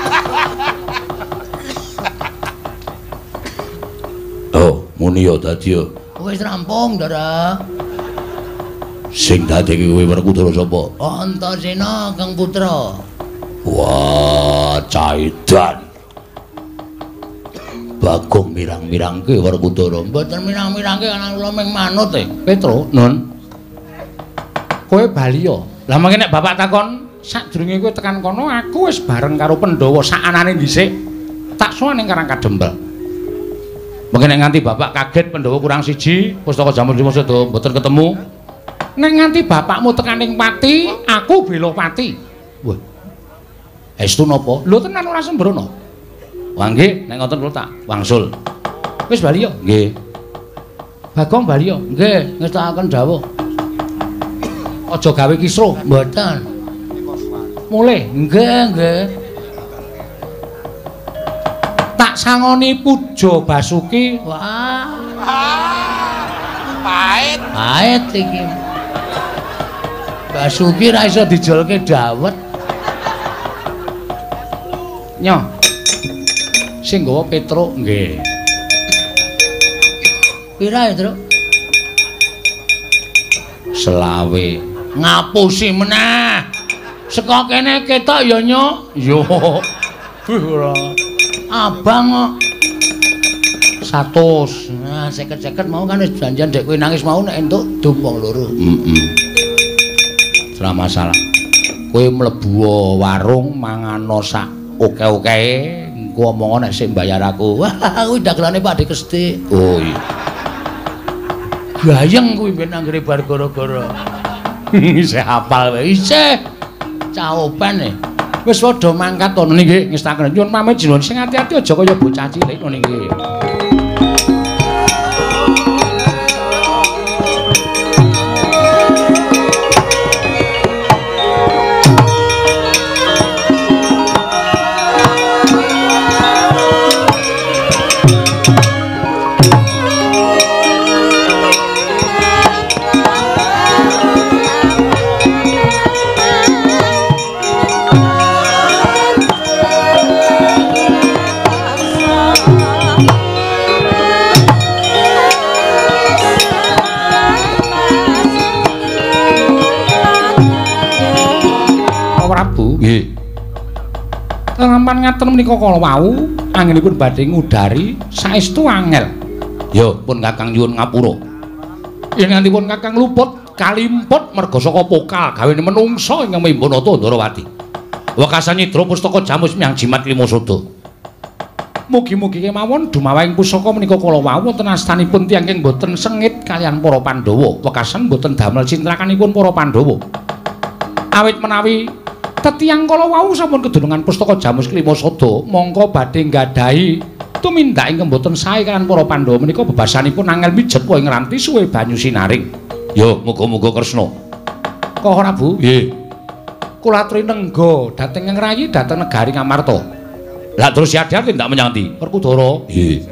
Oh, muni ya dadi ya. Wis rampung, Ndara. Sing dadeki kowe Werkudara sapa? Antasena Kang Putra. Wah, caidan. Bagong mirang-mirangke Werkudara. Mboten mirang-mirangke anak kula ming manut e. Petro, Nun. Kowe bali ya. Lah mengke nek bapak takon, sadurunge kowe tekan kono, aku wis bareng karo Pandhawa sakanane dhisik. Tak sowan ning Karang Kadempel. Mengke nek nganti bapak kaget Pandhawa kurang siji, Pustaka Jamus Klima Sada mboten ketemu. Nek nganti bapakmu tekaning pati, aku bela pati. Wah. Estu napa? Lho tenan ora sembrono. Wah nggih, nek ngoten kula tak wangsul. Wis bali ya? Nggih. Bagong bali ya? Nggih, ngestakaken dawuh. Aja gawe kisruh. Mboten. Mulih. Nggih, nggih. Tak sangoni puja Basuki. Wah. Pahit. Pahit iki. Basuki ra iso dijolke dawet. Nyo. Sing nggawa Petruk nggih. Pira ya, Truk? 20. Ngapusi meneh. Saka kene ketok ya, Nyo. Yo. Ora. Abang kok. 100. Nah, 50-50 mau kan wis janjian dek kowe nangis mau nek entuk dum wong loro. Ora masalah. Kowe mlebu warung mangano sak oke-okee, engko omong nek sik mbayar aku. Wah, kuwi dagelane Pak De Kesti. Oh iya. Gayeng kuwi ben anggere bar gara-gara. Isih hafal wae. Isih. Caopan e. Wis padha mangkat to niki ngestaken. Nyuwun pamit jenengan sing ati-ati aja kaya bocah cilik ngono niki. Nggih. Lampan ngaten menika kala wau anggenipun badhe ngudari saestu angel. Ya pun Kakang nyuwun ngapura. Yen ngantipun Kakang luput kalimput merga saka pokal gawene menungsa ingkang mimbana Ndrawati. Wekasan nyidra pustaka jamus miyang jimat lima sada. Mugi-mugi kemawon dumawahing pusaka menika kala wau wonten astanipun tiyang ingkang boten sengit kaliyan para Pandhawa. Wekasan boten damel cintrakanipun para Pandhawa. Awit menawi tetiang kala wau sampun kedunungan pustaka jamus kelima sada mongko badhe nggadahi tumindak ingkang boten sae kaliyan para Pandhawa menika bebasanipun angel mijet wae ngranti suwe banyu sinaring. Ya muga-muga Kresna. Kok ora Bu? Nggih. Kula aturi nengga dhateng ngrayi dhateng negari Ngamarta. Lah terus siadar tindak menyang ndi? Werkudara. Nggih.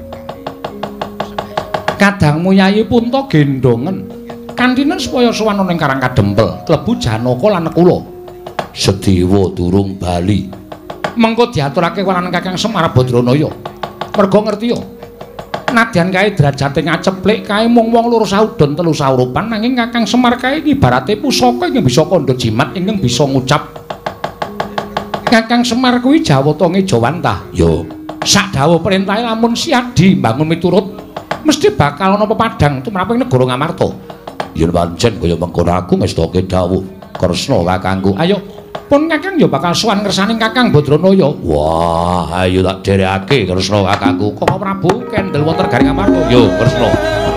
Kadangmu Yayi Punta gendongen kantinen supaya sowan ning Karang Kadempel klebu Janaka lan Nekula. Sedewa durung bali. Mengko diaturake kalawan Kakang Semar Badranaya. Merga ngertiya. Nadyan kae derajate ngaceplik kae mung wong loro saudon telu saurupan nanging Kakang Semar kae ibarate pusaka ingkang bisa kandha jimat ingkang bisa ngucap. Kakang Semar kuwi Jawata Ngejawantah. Ya, sak dawuh perintahe lamun siadi mbangun miturut mesti bakal ana pepadang tumraping negara Ngamarta. Yen pancen kaya mengkono aku ngestake dawuh Kresna kakangku. Ayo pun Kakang ya bakal sowan ngersaning Kakang Badranaya. Wah, ayo tak derekake Kresna kakangku. Koko Prabu kendel wonten garing Ngamarta. Yo, Kresna.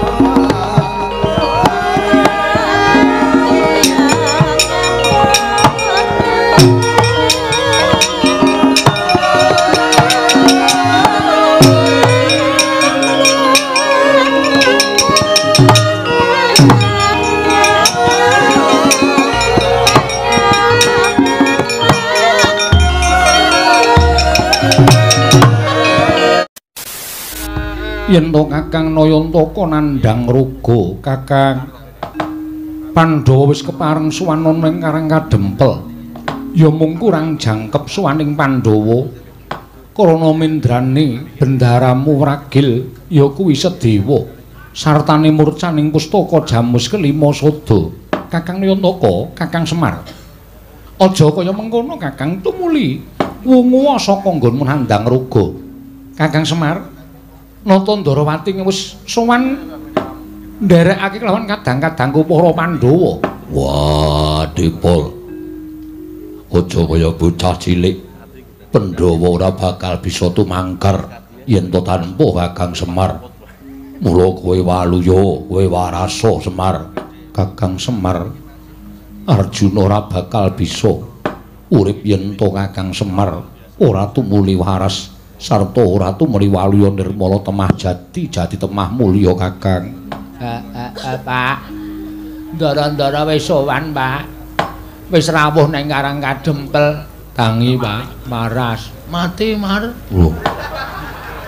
Yen to Kakang Nayantaka nandhang raga, Kakang Pandhawa wis kepareng suwana ning Karang Kadempel. Ya mung kurang jangkep suwaning Pandhawa. Krana mindrane bendaramu wragil ya kuwi Sedewa. Sartane murcaning pustaka jamus kelima sada. Kakang Nayantaka, Kakang Semar. Aja kaya mengkono Kakang tumuli wungu saka nggonmu nandhang raga. Kakang Semar Nata Ndrawati wis sowan nderekake kelawan kadang-kadangku para Pandhawa. Wah, Dipol. Aja kaya bocah cilik. Pandhawa ora bakal bisa tumangkar yen to tanpa Kakang Semar. Mula kowe waluya, kowe warasa Semar. Kakang Semar Arjuna ora bakal bisa urip yen to Kakang Semar ora tumuli waras. Sarta ora tumuli waluya nirmala temah jati temah mulya Kakang. Pak. Ndara-ndara wis sowan, Pak. Wis rawuh ning Karang Kadempel. Tangi, Pak, maras. Mati, Mar. Lho.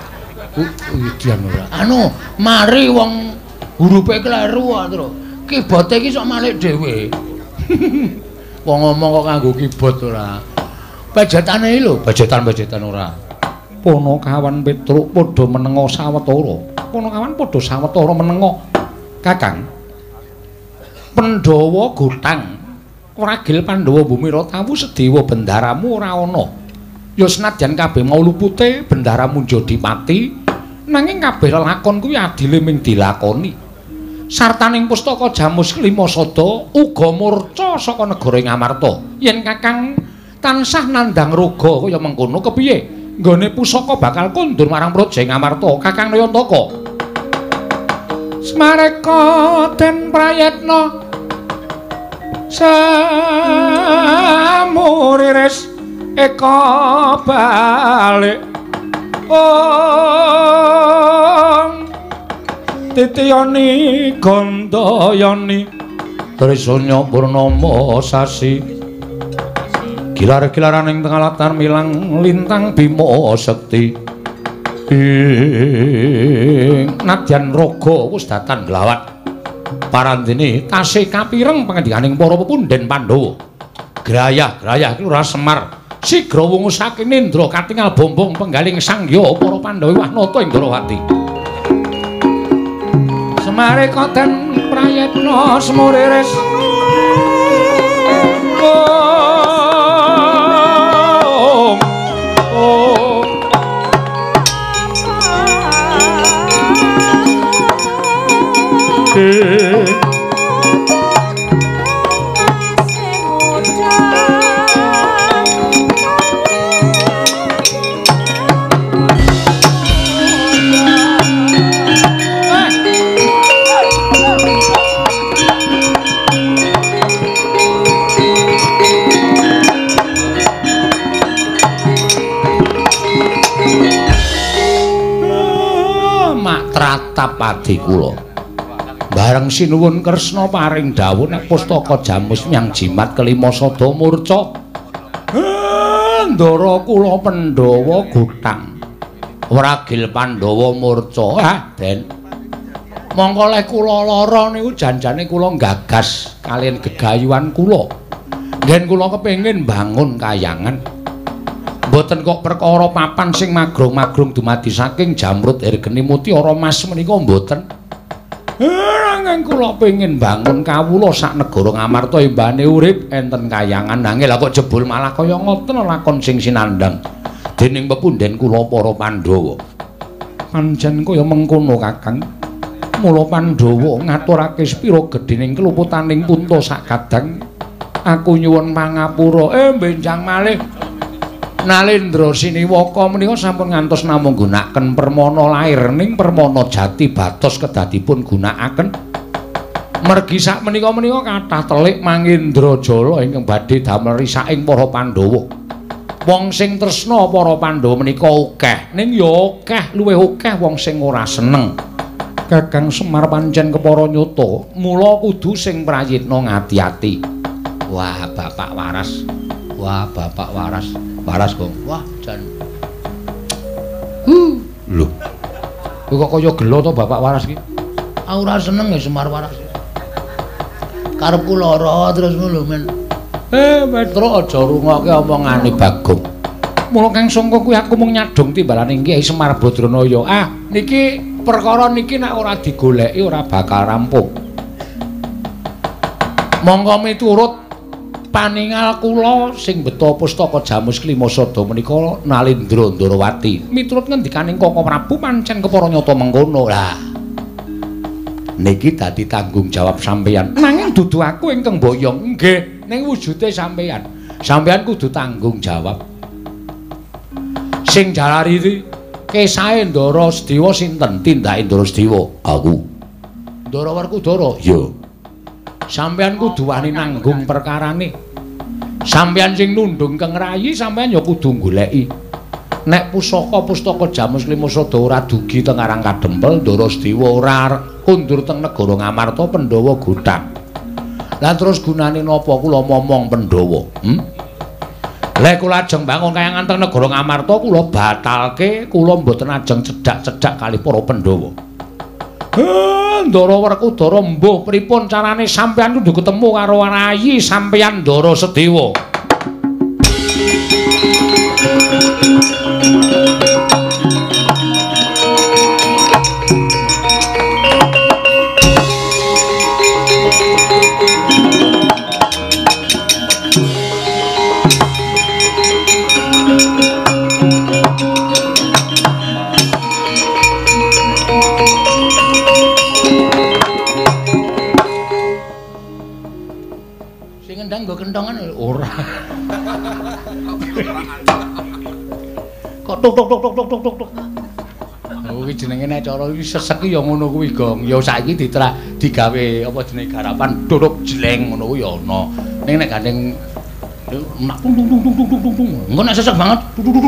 Udian ora. Anu, mari wong hurufe kleru terus. Kibote iki sok malik dhewe. Wong ngomong kok nganggo kibot ora. Pejetane iki lho, pejetan-pejetan ora. Punakawan Petruk padha menenga sawetara. Punakawan padha sawetara menenga. Kakang. Pandhawa Gotang. Ragil Pandhawa Bumira tawu sedewa bendaramu ora ana. Ya senadyan kabeh mau lupute bendaramu Jodipati, nanging kabeh lakon kuwi adile ming dilakoni. Sartaning pustaka Jamus Klimasada uga murca saka negara Ngamarta. Yen Kakang tansah nandhang roga kaya mengkono kepiye? Nggone pusaka bakal kondur marang Praja Ngamarta, Kakang Nayantaka. Smareka den prayetna samuriris eka balik titiyani gandayani trisanya purnama sasi gilar-gilaran ing tengah latar milang lintang Bima Sekti nadyan raga wis datan glawat parandene tasih kapireng pangandikaning para pepundhen Pandhawa grayah-grayah iki ora Semar sigra wungu saking Nendra katingal bombong penggaling sangya para Pandhawa Wahnata ing Ndarawati Semareka den prayetna semuriris Padi kula bareng sinuwun Kresna paring dawuh nek pustaka Jamus nyang jimat Klimasada murca ndara kula Pandhawa Gotang Ragil Pandhawa murca Den mongko lek kula lara niku janjane kula gagas kalian gegayuhan kula ngen kula kepengin bangun kayangan mboten kok perkara papan sing magrong-magrong dumadi saking Jamrut Ergeni Mutiara Mas menika mboten. Nanging kula pengin bangun kawula sak negara Ngamarta imbane urip enten kayangan nanging lha kok jebul malah kaya ngoten lakon sing sinandhang dening pepundhen kula para Pandhawa. Pancen kaya mengkono Kakang. Mula Pandhawa ngaturake spira gedhening keluputaning punta sakadang. Aku nyuwun pangapura benjang malih Nalendra Siniwaka menika sampun ngantos namung gunakaken permana lair ning permana jati batos kedadipun gunakaken. Mergi sak menika-menika kathah telik Mangindrajala ingkang badhe damel risaking para Pandhawa. Wong sing tresna para Pandhawa menika akeh, ning ya akeh luwih akeh wong sing ora seneng. Kakang Semar pancen kepara nyata, mula kudu sing prayitna ngati-ati. Wah, Bapak Waras. Wah, Bapak Waras. Waras, Kong. Wah, jan. Lho. Kok kaya gelo to Bapak Waras iki? Aku ora seneng ya Semar Waras. Karepku lara terus ngono men. Petro aja rungokke omongane Bagong. Mula Kang Sangka kuwi aku mung nyadong timbalaning Kyai Semar Badranaya. Ah, niki perkara niki nek ora digoleki ora bakal rampung. Monggo miturut paningal kula sing beta pustaka Jamus Klimasada menika Nalendra Ndarawati. Miturut ngendikaning Kaka Prabu pancen kepara nyata mengkono. Lah. Niki dadi tanggung jawab sampeyan. Nanging dudu aku ingkang boyong. Nggih, ning wujude sampeyan. Sampeyan kudu tanggung jawab. Sing jalari kesahe Ndara Sedewa sinten? Tindake Ndara Sedewa. Aku. Ndara Werkudara. Iya. Sampeyan kudu wani nanggung perkarane. Sampeyan sing nundung keng rayi sampeyan ya kudu goleki. Nek pustaka Jamus Klimasada ora dugi teng Arang Kadempel, Ndara Sedewa ora kundur teng negara Ngamarta Pandhawa Gotang. Lah terus gunane napa kula momong Pandhawa? Lah kula ajeng bangun kaya nganteng negara Ngamarta kula batalke, kula mboten ajeng cedhak-cedhak kalih para Pandhawa. Ndara Werkudara mbuh pripun carane sampeyan kudu ketemu karo rayi sampeyan Ndara Sedewa. Nggo kentongan ora. Kok tok tok tok tok tok tok tok. Oh iki jenenge nek cara iki sesek ya ngono kuwi, Gong. Ya saiki digawe apa jenenge garapan duduk jleng ngono kuwi ya ana. Ning nek gandeng nak tung tung tung tung tung tung tung. Engko nek sesek banget.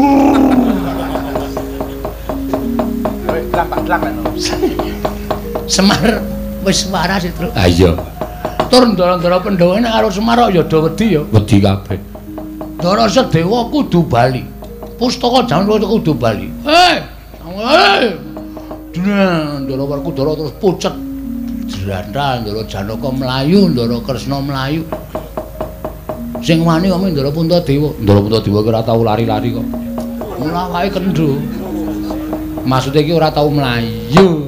Lampak-lampak ngono. Semar wis waras itu. Ah iya. Tur ndara-ndara Pandhawa nek karo Semar ya do wedi ya, wedi kabeh. Ndara Sedewa kudu bali. Pustaka Janaka kudu bali. Ndara Werkudara terus pucet. Jrandal Ndara Janaka mlayu, Ndara Kresna mlayu. Sing wani kok Ndara Puntadewa. Ndara Puntadewa ki ora tau lari-lari kok. Mulawake kendho. Maksude iki ora tau mlayu.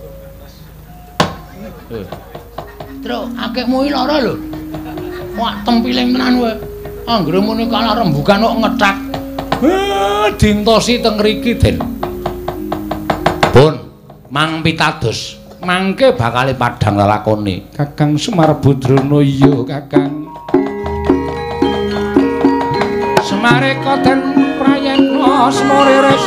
Tru, akekmu iki lara lho. Wak tempiling tenan kowe. Anggere muni kalah rembugan kok ngethak. Dintosi teng mriki, Den. Pun, Mang pitados. Mangke bakal padhang lalakone. Kakang Semar Badrana iya, Kakang. Semare koden prayekna semoriris.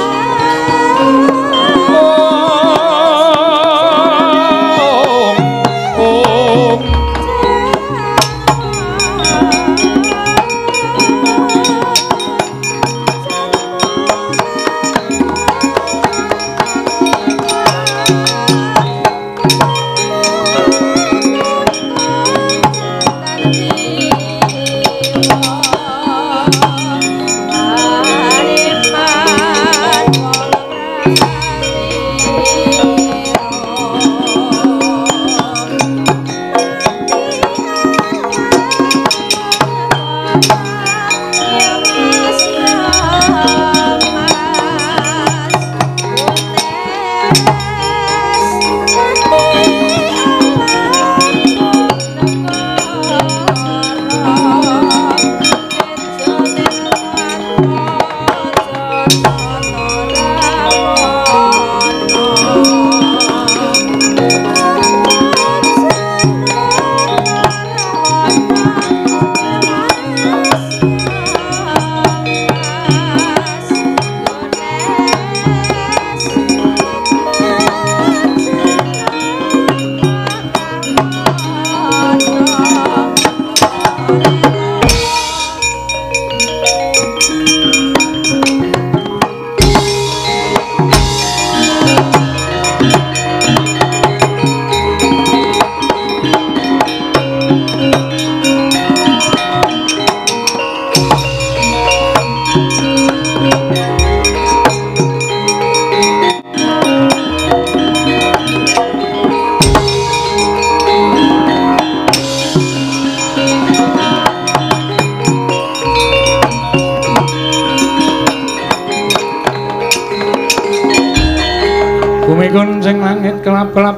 Bumikun sing langit kelap-kelap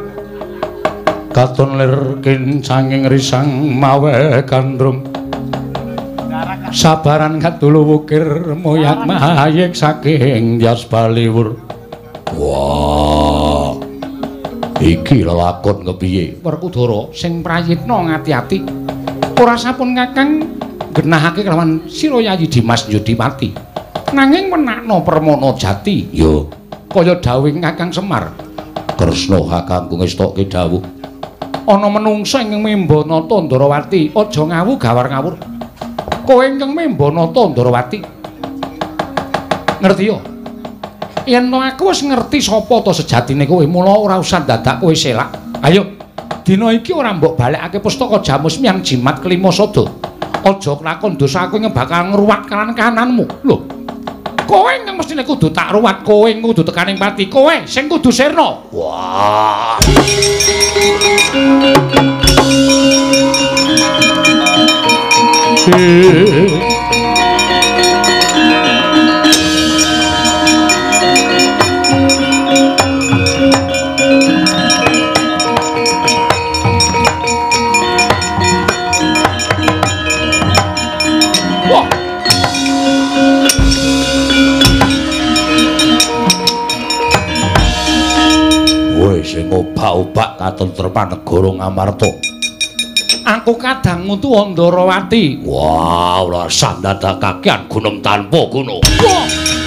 katon lir kin sanging risang mawe gandrung sabaran katulu wukir moyak mayik saking Yas Baliwur. Wah, iki lelakon kepiye? Werkudara sing prayitna ngati-ati ora sampun Kakang genahake kelawan Sira Yayi Dimas Yudipati nanging menakna permana jati. Yo kaya dawuhing Kakang Semar. Kresna kakangku ngestokke dawuh. Ana menungsa ing Membanata Ndarawati, aja ngawu gawar ngawur. Kowe ingkang Membanata Ndarawati. Ngerti ya? Yen aku wis ngerti sapa ta sejatine kowe, mula ora usah dadak kowe selak. Ayo, dina iki ora mbok balekake pustaka Jamus Miang Jimat Kelima Sada. Aja kelakon dosa aku yang bakal ngruwat kanan-kananmu. Lho. Kowe yang mestine kudu tak ruwat, kowe kudu tekaning pati, kowe sing kudu sirna. Wah. Sing obak-obak katentreman negara Ngamarta. Aku kadang ngutu Andarawati. Wah, ora sandadakakean gunung tanpa gunung. Wah.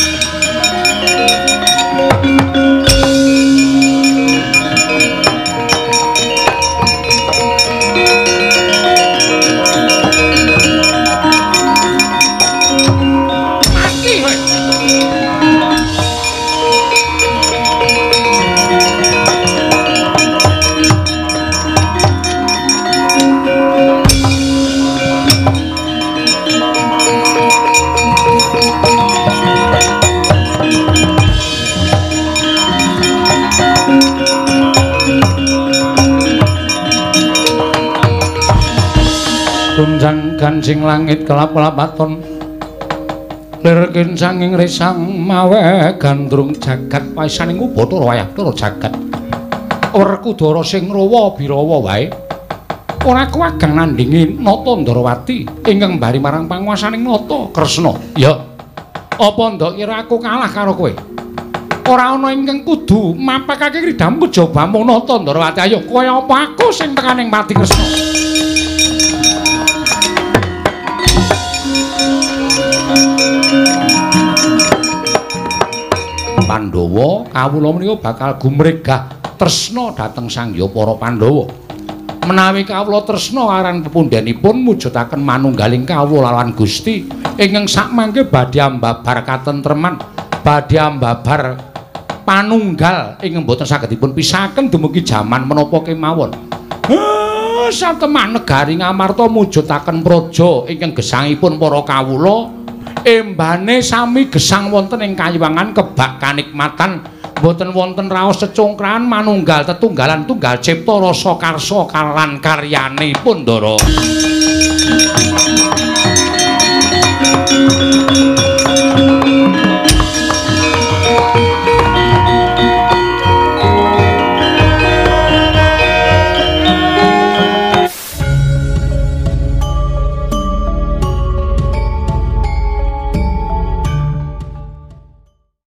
Tunjang gancing langit kelap-kelapaton lirkin sanging risang mawe gandrung jagat paisaning Bathara wayah turu jagat Werkudara sing rawa birawa wae ora kuwagang nandingi Nata Ndarawati ingkang bari marang panguwasaning Nata Kresna. Ya apa ndok kira aku kalah karo kowe? Ora ana ingkang kudu mapakake kridhamu kejaba mung Nata Ndarawati. Ayo kowe apa aku sing tekaning pati Kresna? Pandhawa kawula menika bakal gumregah tresna dhateng sangya para Pandhawa. Menawi kawula tresna aran pepundhenipun mujudaken manunggaling kawula lawan Gusti ingkang sakmangke badhe ambabar katentreman, badhe ambabar panunggal ingkang boten saged dipun pisahaken dumugi jaman menapa kemawon. Satemah negari Ngamarta mujudaken praja ingkang gesangipun para kawula embane sami gesang wonten ing kayiwangan kebak kanikmatan boten wonten raos cecongkrahan manunggal tetunggalan tunggal cipta rasa karsa kalan karyanipun Ndara.